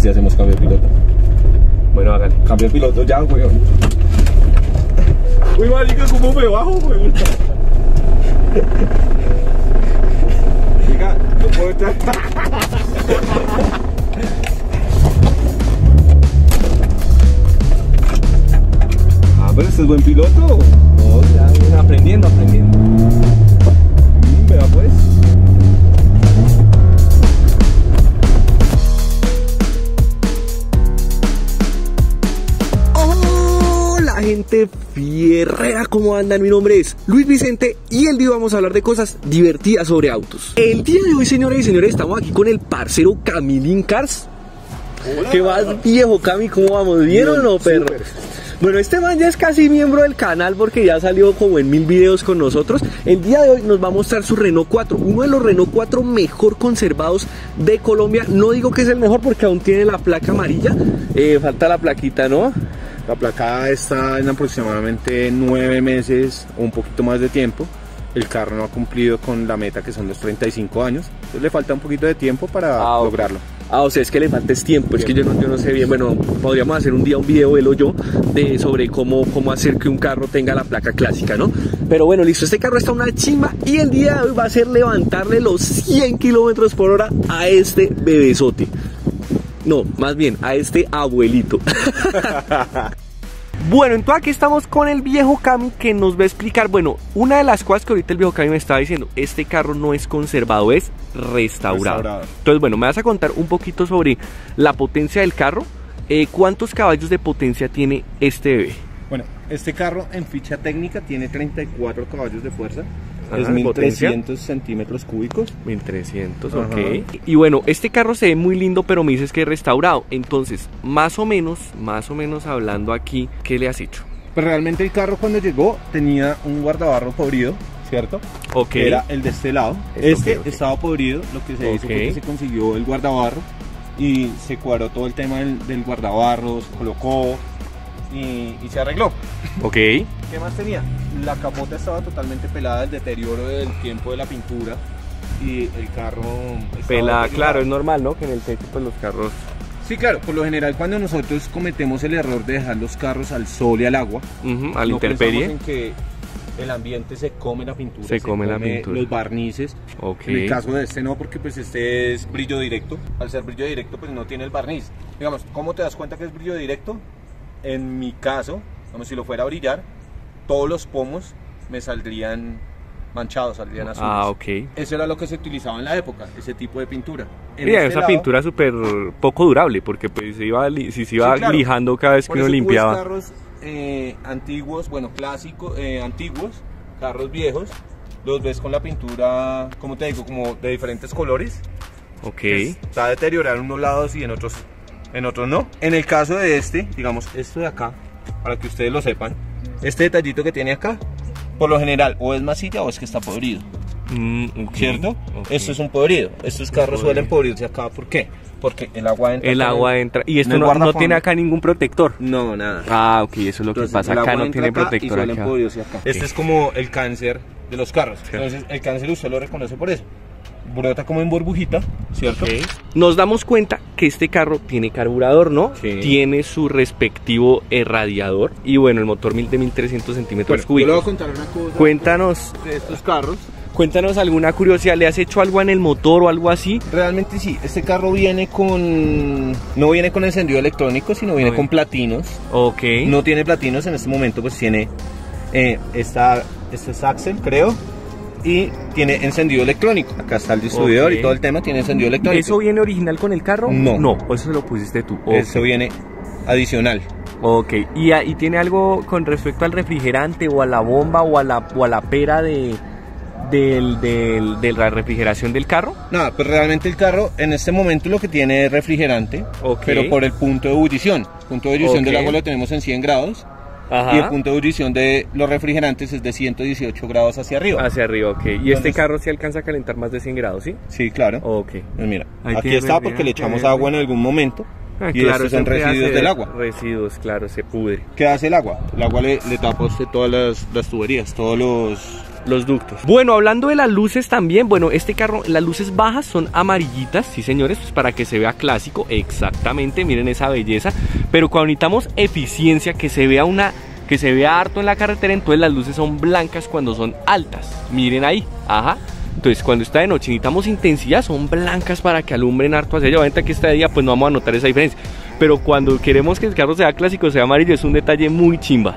si hacemos cambio de piloto? Bueno, hágale. Cambio de piloto ya, weón. Uy, marica, ¿cómo me bajo, weón? Diga, no puedo estar. Ah, pero este es buen piloto. No, ya viene aprendiendo. Vea pues. Hola gente fierrera, ¿cómo andan? Mi nombre es Luis Vicente y el día vamos a hablar de cosas divertidas sobre autos. El día de hoy, señoras y señores, estamos aquí con el parcero Camilín Cars. Hola. ¿Qué más, viejo Cami? ¿Cómo vamos? ¿Bien o no, perro? Super. Bueno, este man ya es casi miembro del canal porque ya salió como en 1000 videos con nosotros. El día de hoy nos va a mostrar su Renault 4, uno de los Renault 4 mejor conservados de Colombia. No digo que es el mejor porque aún tiene la placa amarilla, falta la plaquita, ¿no? La placa está en aproximadamente 9 meses o un poquito más de tiempo. El carro no ha cumplido con la meta que son los 35 años. Entonces le falta un poquito de tiempo para lograrlo. Ah, o sea, es que le falta tiempo, es que yo no sé bien. Bueno, podríamos hacer un día un video, él o yo, sobre cómo hacer que un carro tenga la placa clásica, ¿no? Pero bueno, listo, este carro está una chimba y el día de hoy va a ser levantarle los 100 kilómetros por hora a este bebesote. No, más bien, a este abuelito. Bueno, entonces aquí estamos con el viejo Cami que nos va a explicar, bueno, una de las cosas que ahorita el viejo Cami me estaba diciendo, este carro no es conservado, es restaurado. Entonces, bueno, me vas a contar un poquito sobre la potencia del carro. ¿Cuántos caballos de potencia tiene este bebé? Bueno, este carro en ficha técnica tiene 34 caballos de fuerza. Ajá, es 1300 centímetros cúbicos. 1300, Ajá. ok. Y bueno, este carro se ve muy lindo, pero me dices que es restaurado. Entonces, más o menos hablando aquí, ¿qué le has hecho? Pues realmente el carro cuando llegó tenía un guardabarro podrido, ¿cierto? Ok. Que era el de este lado. Ok. Estaba podrido, lo que se hizo fue que se consiguió el guardabarro y se cuadró todo el tema del guardabarro, se colocó y se arregló. Ok. ¿Qué más tenía? La capota estaba totalmente pelada, el deterioro del tiempo de la pintura y el carro Pelada, claro, es normal, ¿no? Que en el techo pues los carros... Sí, claro, por lo general cuando nosotros cometemos el error de dejar los carros al sol y al agua, a la intemperie, pensamos en que el ambiente se come la pintura, se come la pintura, los barnices. Ok. En el caso de este no, porque pues este es brillo directo. Al ser brillo directo pues no tiene el barniz. Digamos, ¿cómo te das cuenta que es brillo directo? En mi caso, como si lo fuera a brillar, todos los pomos me saldrían manchados, saldrían azules. Ah, ok. Eso era lo que se utilizaba en la época, ese tipo de pintura. Mira, esa pintura es súper poco durable, porque pues se iba claro, lijando cada vez que uno limpiaba. Por carros antiguos, bueno, clásicos, antiguos, carros viejos, los ves con la pintura, como te digo, como de diferentes colores. Ok. Está deteriorado en unos lados y en otros no. En el caso de este, digamos, esto de acá, para que ustedes lo sepan, este detallito que tiene acá, por lo general, o es masilla o es que está podrido. Okay. ¿Cierto? Okay. Esto es un podrido. Estos carros suelen podrirse acá. ¿Por qué? Porque el agua entra. El agua entra. Y esto no tiene acá ningún protector. No, nada. Ah, ok, eso es lo que pasa. Acá no tiene protector. Y acá. Okay. Este es como el cáncer de los carros. Entonces, el cáncer usted lo reconoce por eso. Brota como en burbujita, ¿cierto? Okay. Nos damos cuenta que este carro tiene carburador, ¿no? Sí. Tiene su respectivo radiador. Y bueno, el motor de 1300 centímetros cúbicos. Yo le voy a contar una cosa. Cuéntanos de estos carros. Cuéntanos alguna curiosidad, ¿le has hecho algo en el motor o algo así? Realmente sí, este carro viene no viene con encendido electrónico, sino viene con platinos. Ok. No tiene platinos en este momento, pues tiene este es Axel, creo, y tiene encendido electrónico. Acá está el distribuidor y todo el tema tiene encendido electrónico. ¿Eso viene original con el carro? No. No, eso lo pusiste tú. Eso viene adicional. Ok, ¿y tiene algo con respecto al refrigerante o a la bomba o a la pera de la refrigeración del carro? Nada, pues realmente el carro en este momento lo que tiene es refrigerante, pero por el punto de ebullición. El punto de ebullición del agua lo tenemos en 100 grados. Ajá. Y el punto de ebullición de los refrigerantes es de 118 grados hacia arriba. Hacia arriba, ok. ¿Y entonces, este carro sí alcanza a calentar más de 100 grados, sí? Sí, claro. Ok. Pues mira, aquí está porque le echamos agua en algún momento. Y claro, estos son residuos del agua. Residuos, claro, se pudre. ¿Qué hace el agua? El agua le tapa a usted todas las tuberías, todos los ductos. Bueno, hablando de las luces también, bueno, este carro, las luces bajas son amarillitas, sí señores, pues para que se vea clásico, exactamente, miren esa belleza. Pero cuando necesitamos eficiencia, que se vea harto en la carretera, entonces las luces son blancas cuando son altas, miren ahí, ajá. Entonces cuando está de noche necesitamos intensidad, son blancas para que alumbren harto hacia allá. Obviamente aquí está de día, pues no vamos a notar esa diferencia, pero cuando queremos que el carro sea clásico, sea amarillo, es un detalle muy chimba.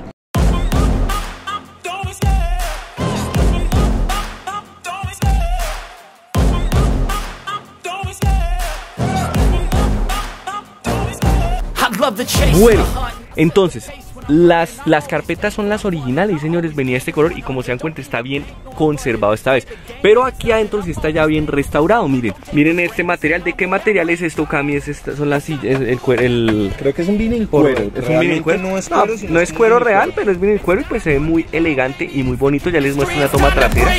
Bueno, entonces las carpetas son las originales, señores, venía este color y como se dan cuenta está bien conservado esta vez. Pero aquí adentro sí está ya bien restaurado, miren este material. ¿De qué material es esto, Cami? Son las sillas, creo que es un vinil cuero. Es un vinil cuero. No es cuero, no es cuero real, pero es vinil cuero y pues se ve muy elegante y muy bonito. Ya les muestro una toma trasera.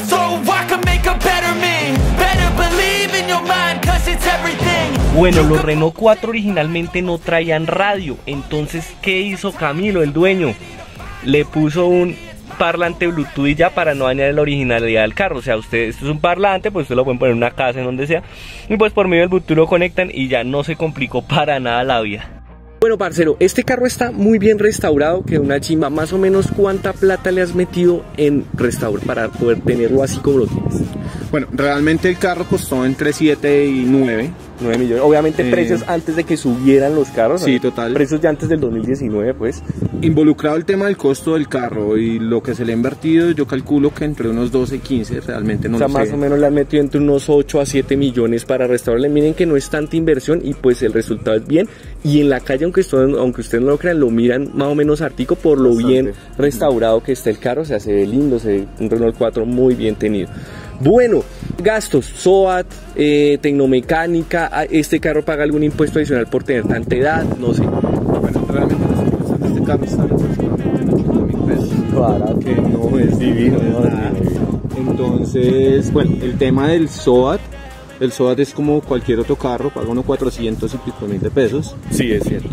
Bueno, los Renault 4 originalmente no traían radio, entonces ¿qué hizo Camilo, el dueño? Le puso un parlante Bluetooth y ya, para no dañar la originalidad del carro. O sea, esto es un parlante, pues ustedes lo pueden poner en una casa, en donde sea, y pues por medio del Bluetooth lo conectan y ya no se complicó para nada la vida. Bueno, parcero, este carro está muy bien restaurado, quedó una chimba. Más o menos, ¿cuánta plata le has metido en restaurar para poder tenerlo así como lo tienes? Bueno, realmente el carro costó entre 7 y 9 millones. Obviamente precios antes de que subieran los carros. Sí, ¿no? total. Precios ya antes del 2019, pues. Involucrado el tema del costo del carro y lo que se le ha invertido, yo calculo que entre unos 12 y 15, realmente no lo sé. O sea, más o menos le han metido entre unos 8 a 7 millones para restaurarle. Miren que no es tanta inversión y pues el resultado es bien. Y en la calle, aunque ustedes no lo crean, lo miran más o menos artico por lo bien restaurado que está el carro. O sea, se ve lindo, se ve un Renault 4 muy bien tenido. Bueno, gastos, SOAT, tecnomecánica, ¿este carro paga algún impuesto adicional por tener tanta edad? No sé. Bueno, realmente este carro está bien aproximadamente en 80.000 pesos. Claro que no, es divino. Entonces, bueno, el tema del SOAT, el SOAT es como cualquier otro carro, paga unos 400 y pico mil de pesos. Sí, es cierto.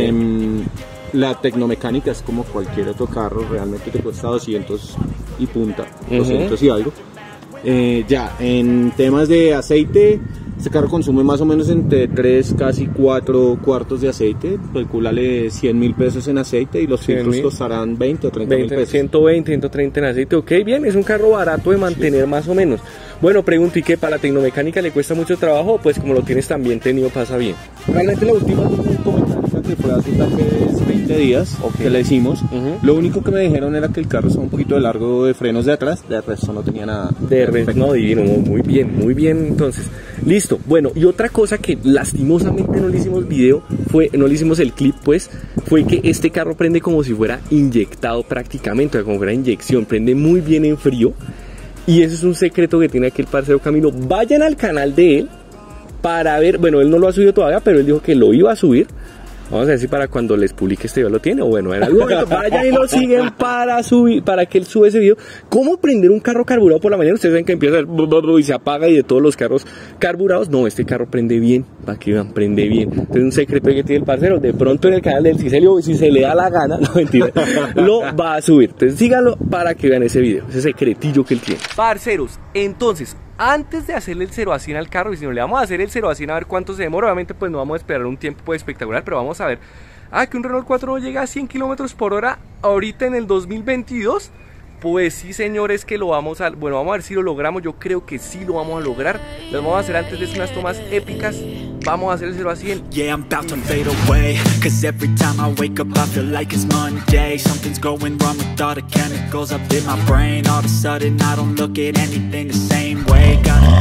La tecnomecánica es como cualquier otro carro, realmente te cuesta 200 y punta, 200 y algo. Ya, en temas de aceite, este carro consume más o menos entre 3, casi 4 cuartos de aceite. Calcúlale 100.000 pesos en aceite y los filtros costarán 20 o 30.000 pesos. 120, 130 en aceite, ok, bien, es un carro barato de mantener más o menos. Bueno, pregunto, ¿y qué para la tecnomecánica le cuesta mucho trabajo? Pues como lo tienes también tenido, pasa bien. Realmente la última tecnomecánica que fue hace tal vez 20 días que la hicimos, lo único que me dijeron era que el carro estaba un poquito de largo de frenos de atrás, de resto no tenía nada. De resto no, divino, muy bien, entonces, listo. Bueno, y otra cosa que lastimosamente no le hicimos video, no le hicimos el clip pues, fue que este carro prende como si fuera inyectado prácticamente, como si fuera inyección, prende muy bien en frío. Y eso es un secreto que tiene aquí el parcero Camilo. Vayan al canal de él para ver, bueno, él no lo ha subido todavía, pero él dijo que lo iba a subir. Vamos a ver si para cuando les publique este video lo tiene, o bueno, en algún momento vayan y lo siguen para subir, para que él sube ese video. ¿Cómo prender un carro carburado por la mañana? Ustedes saben que empieza y se apaga, y de todos los carros carburados, no, este carro prende bien, para que vean, prende bien. Entonces un secreto que tiene el parcero, de pronto en el canal del Cicelio, si se le da la gana, no mentira, lo va a subir. Entonces síganlo para que vean ese video, ese secretillo que él tiene. Parceros, entonces, antes de hacerle el 0 a 100 al carro, y si no le vamos a hacer el 0 a 100 a ver cuánto se demora, obviamente pues no vamos a esperar un tiempo pues espectacular, pero vamos a ver, que un Renault 4 llega a 100 km por hora ahorita en el 2022, pues sí señores que lo vamos a, bueno, vamos a ver si lo logramos, yo creo que sí lo vamos a lograr, lo vamos a hacer antes de unas tomas épicas, vamos a hacer el 0 a 100. Yeah, I'm about to fade away, cause every time I wake up I feel like it's Monday, something's going wrong with all the chemicals up in my brain, all of a sudden I don't look at anything the same way,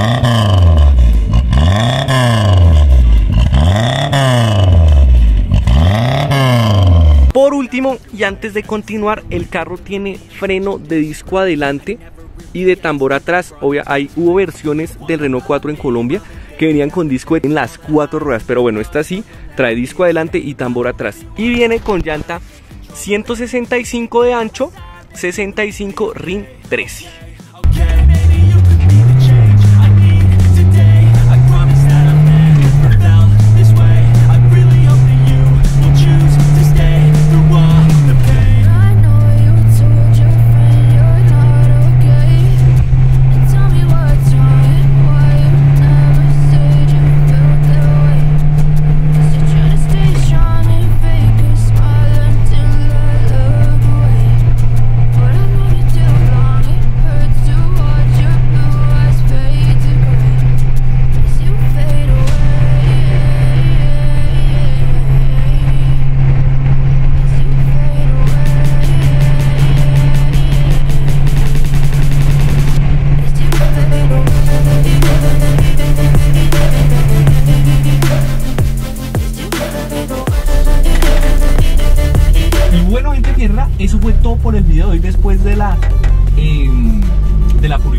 Por último, y antes de continuar, el carro tiene freno de disco adelante y de tambor atrás. Hubo versiones del Renault 4 en Colombia que venían con disco en las 4 ruedas, pero bueno, esta sí trae disco adelante y tambor atrás. Y viene con llanta 165 de ancho, 65 RIN 13.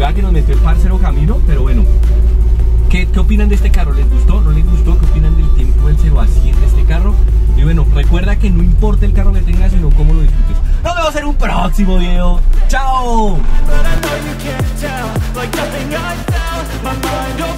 pegada que nos metió el parcero Camilo, pero bueno. ¿Qué opinan de este carro? ¿Les gustó? ¿No les gustó? ¿Qué opinan del tiempo del 0 a 100 de este carro? Y bueno, recuerda que no importa el carro que tengas, sino cómo lo disfrutes. Nos vemos en un próximo video. ¡Chao!